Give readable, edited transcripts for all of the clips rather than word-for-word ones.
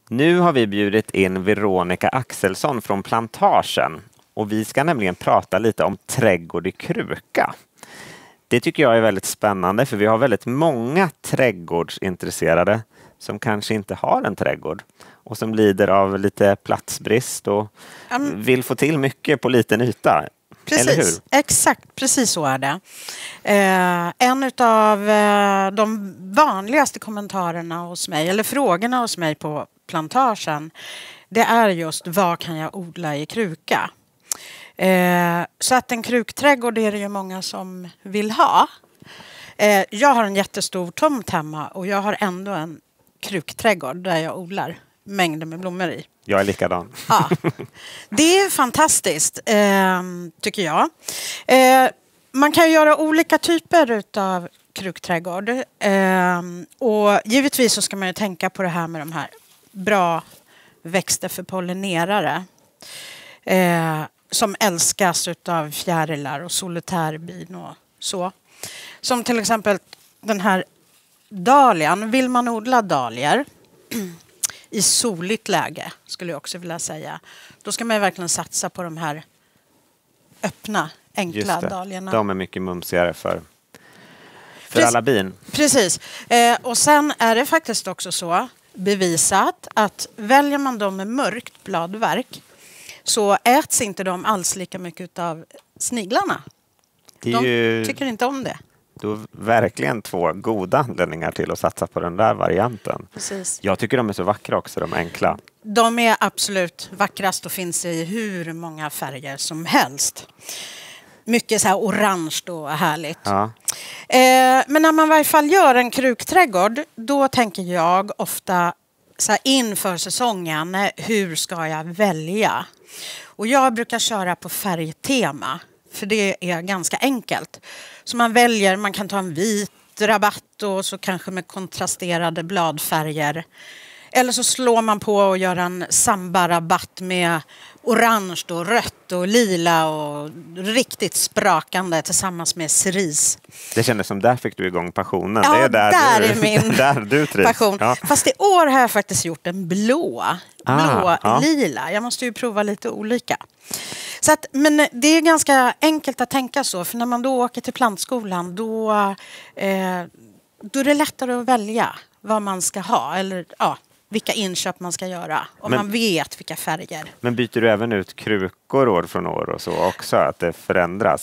Nu har vi bjudit in Veronica Axelsson från Plantagen och vi ska nämligen prata lite om trädgård i kruka. Det tycker jag är väldigt spännande för vi har väldigt många trädgårdsintresserade som kanske inte har en trädgård och som lider av lite platsbrist och vill få till mycket på liten yta. Precis, eller hur? Exakt, precis så är det. En av de vanligaste kommentarerna hos mig, eller frågorna hos mig på Plantagen, det är just vad kan jag odla i kruka? Så att en krukträdgård är det ju många som vill ha. Jag har en jättestor tomt hemma och jag har ändå en krukträdgård där jag odlar mängder med blommor i. Jag är likadan. Ja. Det är fantastiskt, tycker jag. Man kan göra olika typer av krukträdgård. Och givetvis så ska man ju tänka på det här med de här bra växter för pollinerare. Som älskas av fjärilar och solitärbin och så. Som till exempel den här dahlian. Vill man odla dahlior i soligt läge, skulle jag också vilja säga, då ska man verkligen satsa på de här öppna, enkla dahliorna. De är mycket mumsigare för alla bin. Precis. Och sen är det faktiskt också så bevisat att väljer man dem med mörkt bladverk så äts inte de alls lika mycket av sniglarna. De tycker inte om det. Då verkligen två goda anledningar till att satsa på den där varianten. Precis. Jag tycker de är så vackra också, de enkla. De är absolut vackrast och finns i hur många färger som helst. Mycket så här orange och härligt. Ja. Men när man i varje fall gör en krukträdgård, då tänker jag ofta så här inför säsongen, hur ska jag välja? Och jag brukar köra på färgtema, för det är ganska enkelt. Så man kan ta en vit rabatt och så kanske med kontrasterade bladfärger. Eller så slår man på och gör en samba-rabatt med orange och rött och lila och riktigt sprakande tillsammans med cerise. Det kändes som där fick du igång passionen. Ja, det är är min där du trivs. passion. Ja. Fast i år har jag faktiskt gjort en lila. Jag måste ju prova lite olika. Så att, men det är ganska enkelt att tänka så. För när man då åker till plantskolan då är det lättare att välja vad man ska ha. Eller vilka inköp man ska göra. Och man vet vilka färger. Men byter du även ut krukor år från år och så också? Att det förändras?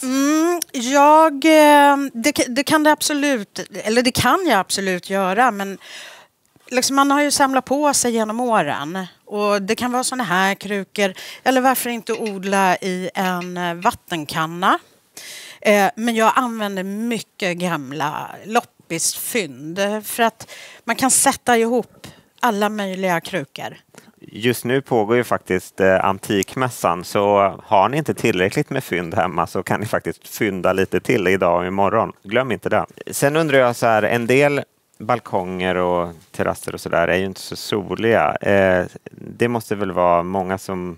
Det kan det absolut. Eller det kan jag absolut göra. Men liksom man har ju samlat på sig genom åren. Och det kan vara såna här krukor. Eller varför inte odla i en vattenkanna. Men jag använder mycket gamla loppisfynd. För att man kan sätta ihop alla möjliga krukor. Just nu pågår ju faktiskt antikmässan, så har ni inte tillräckligt med fynd hemma så kan ni faktiskt fynda lite till idag och imorgon. Glöm inte det. Sen undrar jag så här, en del balkonger och terrasser och sådär är ju inte så soliga. Det måste väl vara många som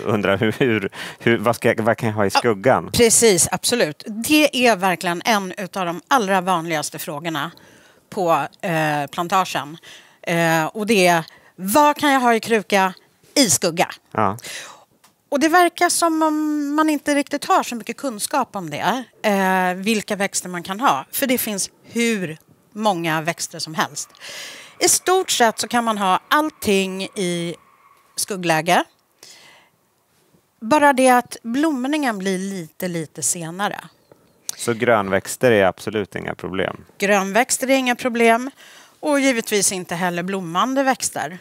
undrar vad kan jag ha i skuggan? Ja, precis, absolut. Det är verkligen en av de allra vanligaste frågorna på Plantagen. Och det är, vad kan jag ha i kruka i skugga? Ja. Och det verkar som om man inte riktigt har så mycket kunskap om det. Vilka växter man kan ha. För det finns hur många växter som helst. I stort sett så kan man ha allting i skuggläge. Bara det att blomningen blir lite senare. Så grönväxter är absolut inga problem? Grönväxter är inga problem. Och givetvis inte heller blommande växter.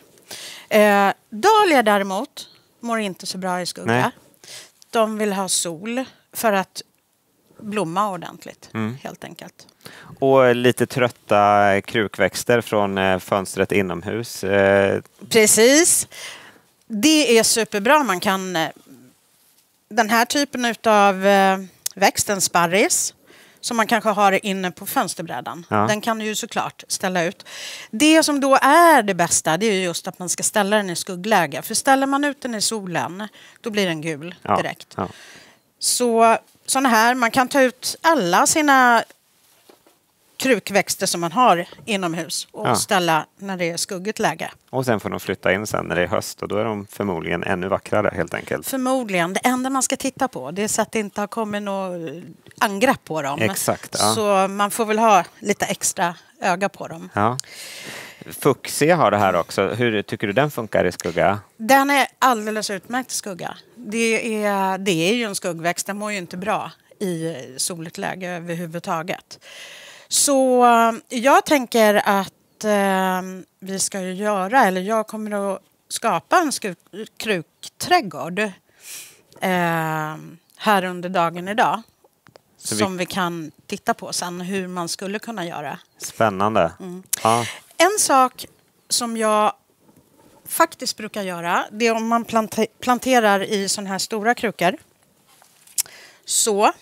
Dahlior däremot mår inte så bra i skugga. Nej. De vill ha sol för att blomma ordentligt, helt enkelt. Och lite trötta krukväxter från fönstret inomhus. Precis. Det är superbra. Man kan den här typen av växten, sparris, som man kanske har inne på fönsterbrädan. Ja. Den kan du ju såklart ställa ut. Det som då är det bästa, det är just att man ska ställa den i skuggläge. För ställer man ut den i solen, då blir den gul direkt. Ja. Ja. Så såna här, man kan ta ut alla sina krukväxter som man har inomhus och ställa när det är skuggigt läge. Och sen får de flytta in sen när det är höst och då är de förmodligen ännu vackrare helt enkelt. Förmodligen. Det enda man ska titta på det är så att det inte har kommit något angrepp på dem. Exakt. Ja. Så man får väl ha lite extra öga på dem. Ja. Fuchsia har det här också. Hur tycker du den funkar i skugga? Den är alldeles utmärkt i skugga. Det är ju en skuggväxt. Den mår ju inte bra i soligt läge överhuvudtaget. Så jag tänker att vi ska ju göra, eller jag kommer att skapa en krukträdgård här under dagen idag. Som vi kan titta på sen hur man skulle kunna göra. Spännande. Ja. En sak som jag faktiskt brukar göra, det är om man planterar i såna här stora krukor. Så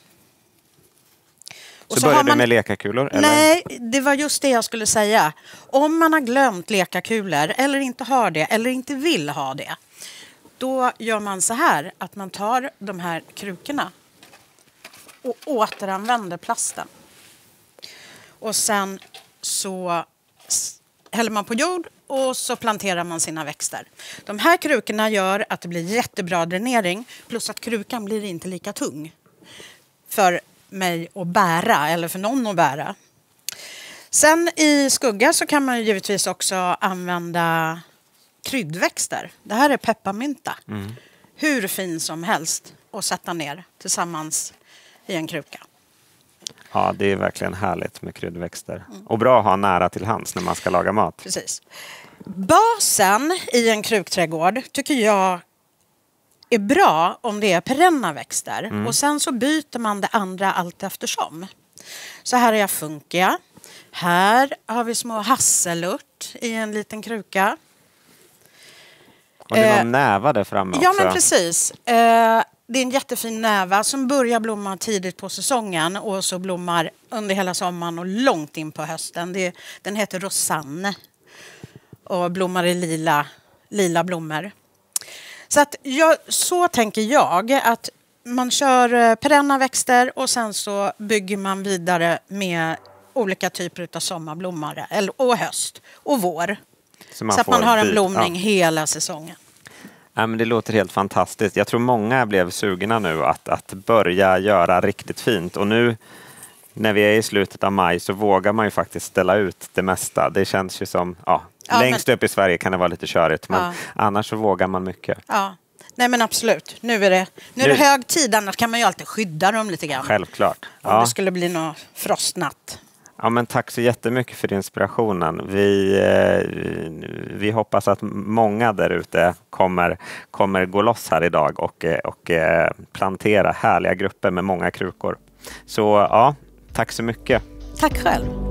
börjar du med lekakulor? Eller? Nej, det var just det jag skulle säga. Om man har glömt lekakulor eller inte har det eller inte vill ha det, då gör man så här att man tar de här krukorna och återanvänder plasten. Och sen så häller man på jord och så planterar man sina växter. De här krukorna gör att det blir jättebra dränering plus att krukan blir inte lika tung för mig att bära eller för någon att bära. Sen i skugga så kan man givetvis också använda kryddväxter. Det här är pepparmynta. Hur fin som helst och sätta ner tillsammans i en kruka. Ja, det är verkligen härligt med kryddväxter. Och bra att ha nära till hands när man ska laga mat. Precis. Basen i en krukträdgård tycker jag är bra om det är perenna växter. Och sen så byter man det andra allt eftersom. Så här är jag funkia. Här har vi små hasselört i en liten kruka. Och det var nävade framme också. Ja, men precis. Det är en jättefin näva som börjar blomma tidigt på säsongen och så blommar under hela sommaren och långt in på hösten. Den heter Rosanne och blommar i lila blommor. Så tänker jag att man kör perenna växter och sen så bygger man vidare med olika typer av sommarblommare och höst och vår. Så att man har en blomning hela säsongen. Ja, men det låter helt fantastiskt. Jag tror många blev sugna nu att börja göra riktigt fint. Och nu när vi är i slutet av maj så vågar man ju faktiskt ställa ut det mesta. Det känns ju som, längst upp i Sverige kan det vara lite körigt. Men annars så vågar man mycket. Ja, nej men absolut. Nu är det hög tid, annars kan man ju alltid skydda dem lite grann. Självklart. Om det skulle bli någon frostnatt. Ja, men tack så jättemycket för inspirationen. Vi hoppas att många där ute kommer gå loss här idag och plantera härliga grupper med många krukor. Så tack så mycket. Tack själv.